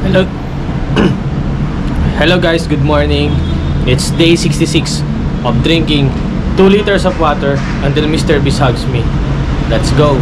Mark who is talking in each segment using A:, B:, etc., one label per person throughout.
A: Hello. Hello guys, good morning. It's day 66 of drinking 2 liters of water until Mr. Beast hugs me. Let's go.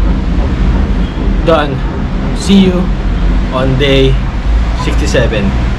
A: Done. See you on day 67.